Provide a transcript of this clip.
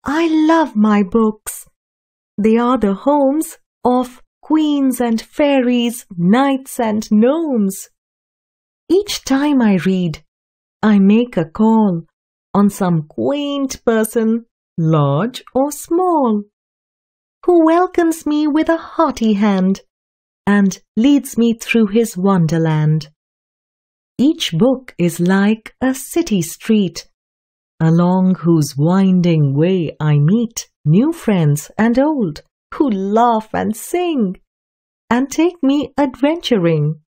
I love my books. They are the homes of queens and fairies, knights and gnomes. Each time I read, I make a call on some quaint person, large or small, who welcomes me with a hearty hand and leads me through his wonderland. Each book is like a city street, along whose winding way I meet new friends and old who laugh and sing and take me adventuring.